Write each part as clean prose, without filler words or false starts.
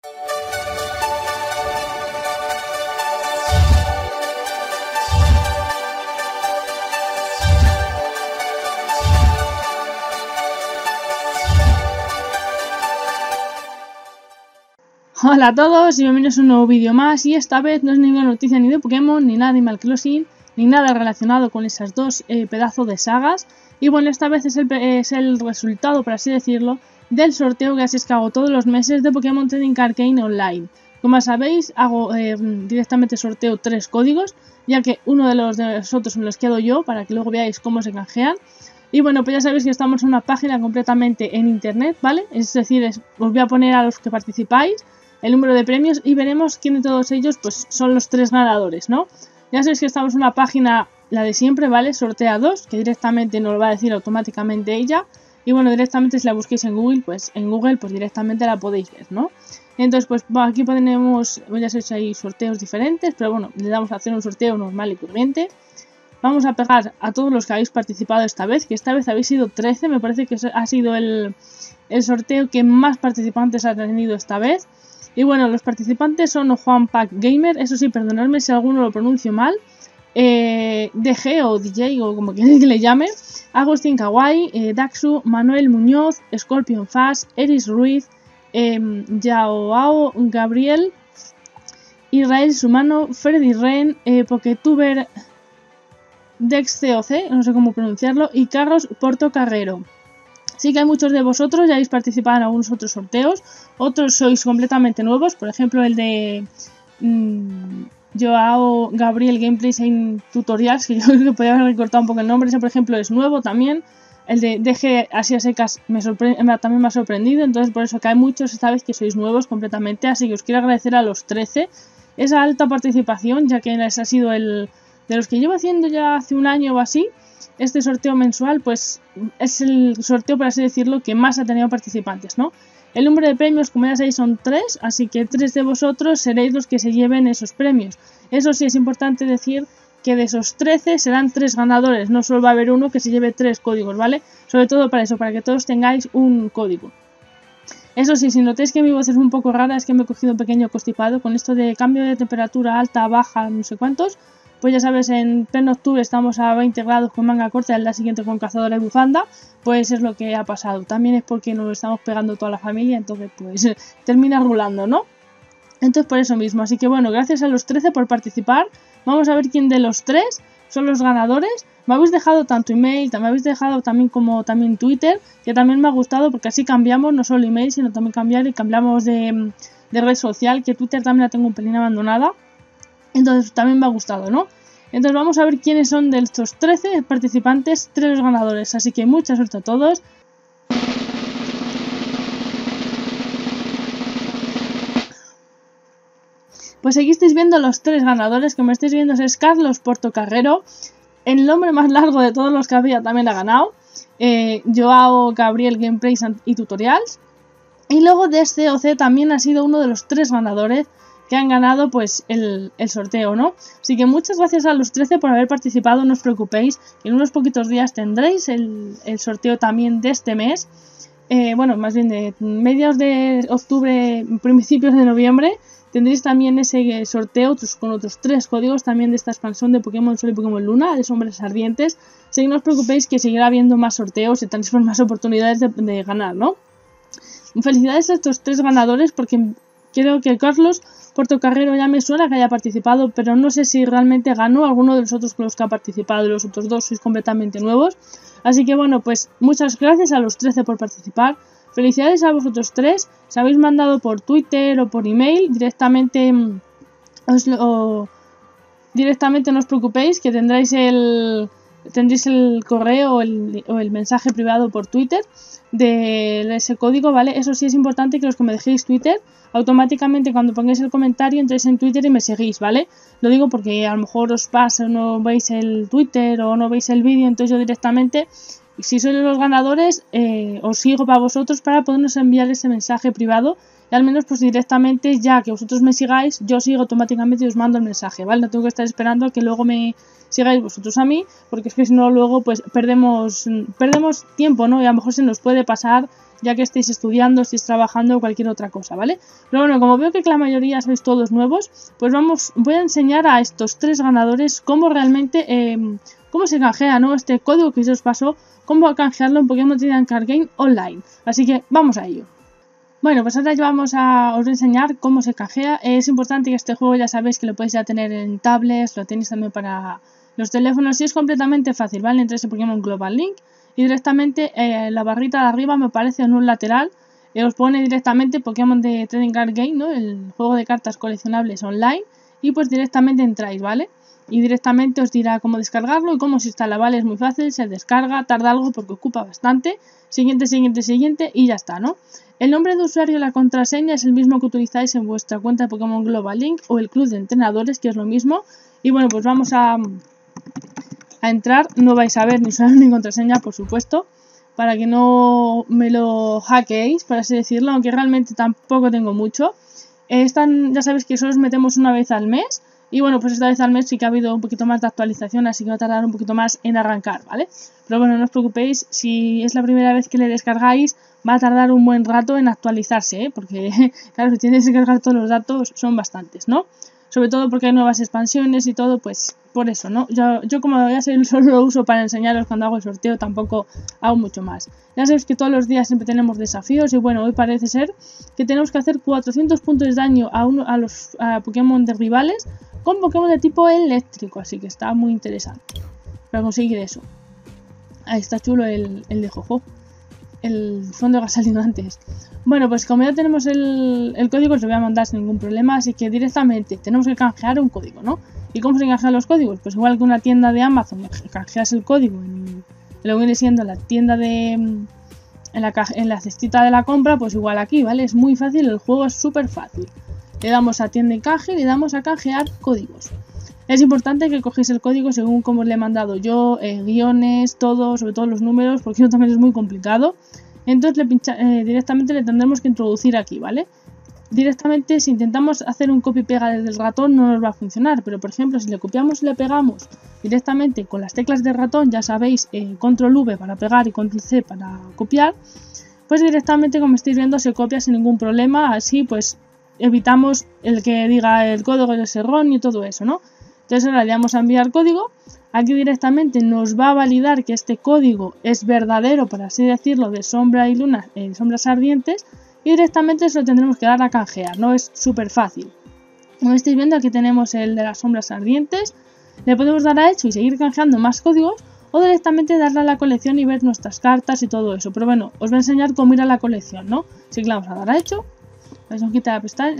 Hola a todos y bienvenidos a un nuevo vídeo más, y esta vez no es ninguna noticia ni de Pokémon, ni nada de Animal Crossing, ni nada relacionado con esas dos pedazos de sagas. Y bueno, esta vez es el resultado, por así decirlo, del sorteo que así es que hago todos los meses de Pokémon Trading Card Game Online. Como sabéis, hago directamente sorteo 3 códigos, ya que uno de los otros me los quedo yo, para que luego veáis cómo se canjean. Y bueno, pues ya sabéis que estamos en una página completamente en internet, ¿vale? Es decir, os voy a poner a los que participáis el número de premios y veremos quién de todos ellos pues son los 3 ganadores, ¿no? Ya sabéis que estamos en una página, la de siempre, ¿vale? Sortea 2, que directamente nos lo va a decir automáticamente ella. Y bueno, directamente si la busquéis en Google, pues directamente la podéis ver, ¿no? Entonces, pues bueno, aquí tenemos, ya sabéis, hay sorteos diferentes, pero bueno, le damos a hacer un sorteo normal y corriente. Vamos a pegar a todos los que habéis participado esta vez, que esta vez habéis sido 13, me parece que ha sido el sorteo que más participantes ha tenido esta vez. Y bueno, los participantes son Juan Pack Gamer, eso sí, perdonadme si alguno lo pronuncio mal, DG o DJ o como queréis que le llame, Agustín Kawaii, Daxu, Manuel Muñoz, Scorpion Fast, Eris Ruiz, Yaoao Gabriel, Israel Sumano, Freddy Ren, Poketuber DexCOC, no sé cómo pronunciarlo, y Carlos Porto Carrero. Sí que hay muchos de vosotros, ya habéis participado en algunos otros sorteos, otros sois completamente nuevos, por ejemplo el de Joao Gabriel Gameplays en Tutorials, que yo creo que podría haber recortado un poco el nombre, ese por ejemplo es nuevo también. El de DG así a secas también me ha sorprendido, entonces por eso que hay muchos esta vez que sois nuevos completamente, así que os quiero agradecer a los 13 esa alta participación, ya que ese ha sido el de los que llevo haciendo ya hace un año o así. Este sorteo mensual pues es el sorteo, por así decirlo, que más ha tenido participantes, ¿no? El número de premios, como ya sabéis, son 3, así que 3 de vosotros seréis los que se lleven esos premios. Eso sí, es importante decir que de esos 13 serán 3 ganadores, no solo va a haber uno que se lleve 3 códigos, ¿vale? Sobre todo para eso, para que todos tengáis un código. Eso sí, si notáis que mi voz es un poco rara, es que me he cogido un pequeño constipado con esto de cambio de temperatura alta, baja, no sé cuántos. Pues ya sabes, en pleno octubre estamos a 20 grados con manga corta y al día siguiente con cazadora y bufanda, pues es lo que ha pasado. También es porque nos lo estamos pegando toda la familia, entonces pues termina rulando, ¿no? Entonces por eso mismo, así que bueno, gracias a los 13 por participar. Vamos a ver quién de los 3 son los ganadores. Me habéis dejado tanto email, me habéis dejado también como también Twitter, que también me ha gustado porque así cambiamos, no solo email, sino también cambiamos de red social, que Twitter también la tengo un pelín abandonada. Entonces también me ha gustado, ¿no? Entonces vamos a ver quiénes son de estos 13 participantes, 3 ganadores. Así que mucha suerte a todos. Pues aquí estáis viendo los 3 ganadores. Como estáis viendo es Carlos Portocarrero. El nombre más largo de todos los que había también ha ganado. Joao Gabriel Gameplays y Tutorials. Y luego DexCOC también ha sido uno de los 3 ganadores que han ganado pues el sorteo, ¿no? Así que muchas gracias a los 13 por haber participado, no os preocupéis, que en unos poquitos días tendréis el sorteo también de este mes, bueno, más bien de mediados de octubre, principios de noviembre, tendréis también ese sorteo con otros 3 códigos también de esta expansión de Pokémon Sol y Pokémon Luna, de Sombras Ardientes, así que no os preocupéis que seguirá habiendo más sorteos y tendréis más oportunidades de ganar, ¿no? Felicidades a estos 3 ganadores porque creo que Carlos Portocarrero ya me suena que haya participado, pero no sé si realmente ganó alguno de los otros con los que ha participado, y los otros 2 sois completamente nuevos. Así que bueno, pues muchas gracias a los 13 por participar. Felicidades a vosotros 3. Si habéis mandado por Twitter o por email, directamente no os preocupéis, que tendréis el correo o el mensaje privado por Twitter de ese código, ¿vale? Eso sí es importante que los que me dejéis Twitter, automáticamente cuando pongáis el comentario entréis en Twitter y me seguís, ¿vale? Lo digo porque a lo mejor os pasa o no veis el Twitter o no veis el vídeo, entonces yo directamente, si sois los ganadores, os sigo para vosotros para podernos enviar ese mensaje privado y al menos pues directamente ya que vosotros me sigáis, yo sigo automáticamente y os mando el mensaje, ¿vale? No tengo que estar esperando a que luego me sigáis vosotros a mí, porque es que si no luego pues perdemos tiempo, ¿no? Y a lo mejor se nos puede pasar ya que estéis estudiando, estéis trabajando o cualquier otra cosa, ¿vale? Pero bueno, como veo que la mayoría sois todos nuevos, pues voy a enseñar a estos 3 ganadores cómo realmente, cómo se canjea, ¿no? Este código que se os pasó, cómo canjearlo en Pokémon Trading Card Game Online. Así que vamos a ello. Bueno, pues ahora os voy a enseñar cómo se canjea. Es importante que este juego ya sabéis que lo podéis ya tener en tablets, lo tenéis también para los teléfonos y es completamente fácil, ¿vale? Entráis en Pokémon Global Link y directamente la barrita de arriba me parece en un lateral os pone directamente Pokémon de Trading Card Game, ¿no? El juego de cartas coleccionables online y pues directamente entráis, ¿vale? Y directamente os dirá cómo descargarlo y cómo se instala, ¿vale? Es muy fácil, se descarga, tarda algo porque ocupa bastante. Siguiente y ya está, ¿no? El nombre de usuario y la contraseña es el mismo que utilizáis en vuestra cuenta de Pokémon Global Link o el club de entrenadores, que es lo mismo. Y bueno, pues vamos a entrar, no vais a ver ni usuario ni contraseña, por supuesto, para que no me lo hackeéis, por así decirlo, aunque realmente tampoco tengo mucho. Ya sabéis que solo os metemos una vez al mes. Y bueno, pues esta vez al mes sí que ha habido un poquito más de actualización, así que va a tardar un poquito más en arrancar, ¿vale? Pero bueno, no os preocupéis, si es la primera vez que le descargáis, va a tardar un buen rato en actualizarse, ¿eh? Porque claro, si tienes que cargar todos los datos son bastantes, ¿no? Sobre todo porque hay nuevas expansiones y todo, pues por eso, ¿no? Yo como ya sé, solo lo uso para enseñaros cuando hago el sorteo, tampoco hago mucho más. Ya sabéis que todos los días siempre tenemos desafíos y bueno, hoy parece ser que tenemos que hacer 400 puntos de daño a los Pokémon de rivales con Pokémon de tipo eléctrico, así que está muy interesante para conseguir eso. Ahí está chulo el de Jojo, el fondo que ha salido antes. Bueno, pues como ya tenemos el código, os lo voy a mandar sin ningún problema, así que directamente tenemos que canjear un código, ¿no? ¿Y cómo se canjean los códigos? Pues igual que una tienda de Amazon, canjeas el código en lo que viene siendo la tienda en la cestita de la compra, pues igual aquí, ¿vale? Es muy fácil, el juego es súper fácil. Le damos a tienda y canje y le damos a canjear códigos. Es importante que cogéis el código según como os le he mandado yo, guiones, todo, sobre todo los números, porque eso también es muy complicado. Entonces directamente le tendremos que introducir aquí, ¿vale? Directamente si intentamos hacer un copy-pega desde el ratón no nos va a funcionar, pero por ejemplo si le copiamos y le pegamos directamente con las teclas del ratón, ya sabéis, control V para pegar y control C para copiar, pues directamente como estáis viendo se copia sin ningún problema, así pues evitamos el que diga el código es erróneo y todo eso, ¿no? Entonces ahora le damos a enviar código, aquí directamente nos va a validar que este código es verdadero, por así decirlo, de sombra y luna, sombras ardientes, y directamente se lo tendremos que dar a canjear, ¿no? Es súper fácil. Como estáis viendo, aquí tenemos el de las sombras ardientes, le podemos dar a hecho y seguir canjeando más códigos, o directamente darle a la colección y ver nuestras cartas y todo eso, pero bueno, os voy a enseñar cómo ir a la colección, ¿no? Así que le vamos a dar a hecho. Nos quita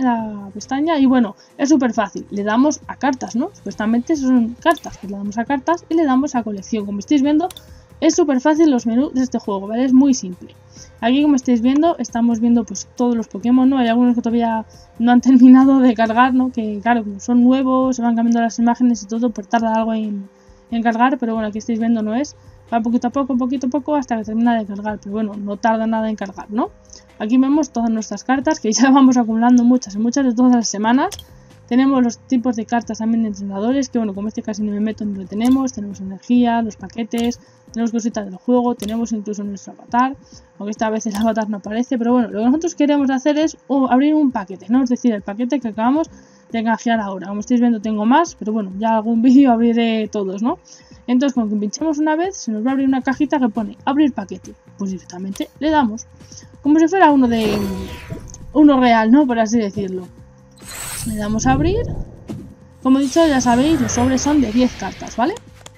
la pestaña y bueno, es súper fácil. Le damos a cartas, ¿no? Supuestamente son cartas, pues le damos a cartas y le damos a colección. Como estáis viendo, es súper fácil los menús de este juego, ¿vale? Es muy simple. Aquí, como estáis viendo, estamos viendo pues todos los Pokémon, ¿no? Hay algunos que todavía no han terminado de cargar, ¿no? Que claro, como son nuevos, se van cambiando las imágenes y todo, pues tarda algo en cargar, pero bueno, aquí estáis viendo no es. Va poquito a poco hasta que termina de cargar, pero bueno, no tarda nada en cargar, ¿no? Aquí vemos todas nuestras cartas, que ya vamos acumulando muchas de todas las semanas. Tenemos los tipos de cartas también de entrenadores, que bueno, como este casi no me meto, no lo tenemos. Tenemos energía, los paquetes, tenemos cositas del juego, tenemos incluso nuestro avatar, aunque esta vez el avatar no aparece, pero bueno, lo que nosotros queremos hacer es abrir un paquete, ¿no? Es decir, el paquete que acabamos de canjear ahora. Como estáis viendo tengo más, pero bueno, ya algún vídeo abriré todos, ¿no? Entonces, con que pinchemos una vez, se nos va a abrir una cajita que pone abrir paquete. Pues directamente le damos. Como si fuera uno real, ¿no? Por así decirlo. Le damos a abrir. Como he dicho, ya sabéis, los sobres son de 10 cartas, ¿vale?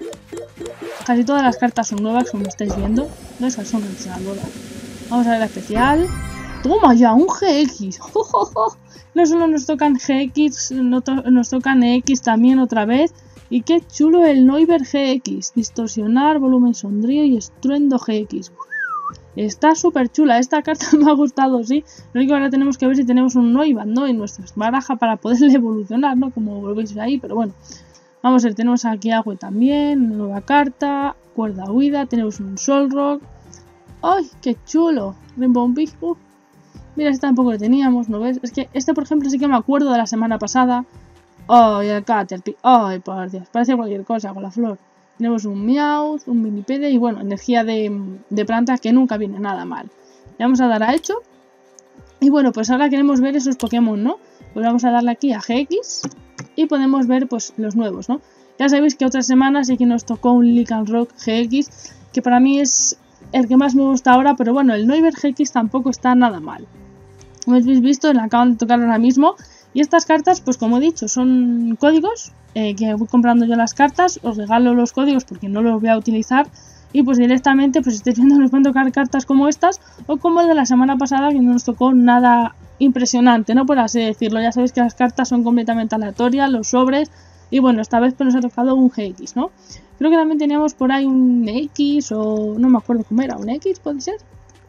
Casi todas las cartas son nuevas, como estáis viendo. No esas son entrenadora. Vamos a ver la especial. ¡Toma ya! ¡Un GX! No solo nos tocan GX, nos tocan EX también otra vez. Y qué chulo el Noivern GX. Distorsionar, volumen sombrío y estruendo GX. Está súper chula. Esta carta me ha gustado, sí. Lo único que ahora tenemos que ver si tenemos un Noivern, ¿no? En nuestra baraja para poderle evolucionar, ¿no? Como lo veis ahí, pero bueno. Vamos a ver, tenemos aquí agua también. Una nueva carta. Cuerda huida. Tenemos un Solrock. ¡Ay, qué chulo! Rainbow Big. Mira, este tampoco lo teníamos, ¿no ves? Es que este, por ejemplo, sí que me acuerdo de la semana pasada. ¡Ay, el Caterpie! ¡Ay, por Dios! Parece cualquier cosa con la flor. Tenemos un Meowth, un Minipede y bueno, energía de planta que nunca viene nada mal. Le vamos a dar a hecho. Y bueno, pues ahora queremos ver esos Pokémon, ¿no? Pues vamos a darle aquí a GX y podemos ver pues los nuevos, ¿no? Ya sabéis que otra semana sí que nos tocó un Lycanroc GX, que para mí es el que más me gusta ahora, pero bueno, el Noivern GX tampoco está nada mal. Como habéis visto, le acaban de tocar ahora mismo. Y estas cartas, pues como he dicho, son códigos que voy comprando yo las cartas. Os regalo los códigos porque no los voy a utilizar. Y pues directamente, pues estáis viendo, nos pueden tocar cartas como estas o como el de la semana pasada, que no nos tocó nada impresionante, ¿no? Por así decirlo. Ya sabéis que las cartas son completamente aleatorias, los sobres. Y bueno, esta vez pues nos ha tocado un GX, ¿no? Creo que también teníamos por ahí un X o no me acuerdo cómo era, ¿un X puede ser?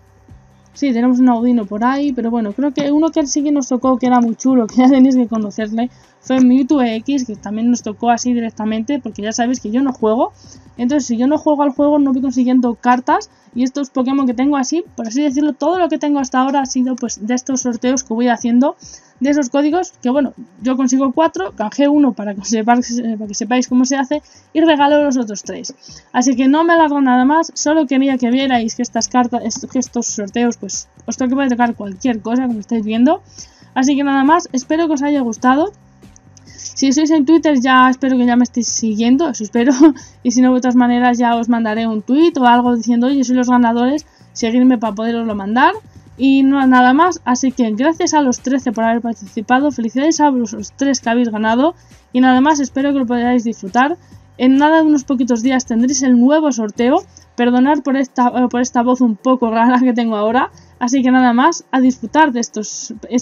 Sí, tenemos un Audino por ahí, pero bueno, creo que uno que sí que nos tocó, que era muy chulo, que ya tenéis que conocerle, fue Mewtwo X, que también nos tocó así directamente, porque ya sabéis que yo no juego. Entonces, si yo no juego al juego, no voy consiguiendo cartas, y estos Pokémon que tengo así, por así decirlo, todo lo que tengo hasta ahora ha sido pues de estos sorteos que voy haciendo, de esos códigos, que bueno, yo consigo 4, canjeo uno para que sepáis cómo se hace, y regalo los otros 3. Así que no me alargo nada más, solo quería que vierais que estas cartas, que estos sorteos, pues os puede tocar cualquier cosa, como estáis viendo. Así que nada más, espero que os haya gustado. Si sois en Twitter ya espero que ya me estéis siguiendo, eso espero. Y si no, de otras maneras ya os mandaré un tweet o algo diciendo, oye, sois los ganadores, seguidme para poderoslo mandar. Y no nada más, así que gracias a los 13 por haber participado, felicidades a los 3 que habéis ganado. Y nada más, espero que lo podáis disfrutar. En nada de unos poquitos días tendréis el nuevo sorteo. Perdonad por esta voz un poco rara que tengo ahora. Así que nada más, a disfrutar de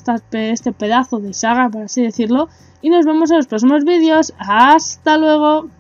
este pedazo de saga, por así decirlo. Y nos vemos en los próximos vídeos. ¡Hasta luego!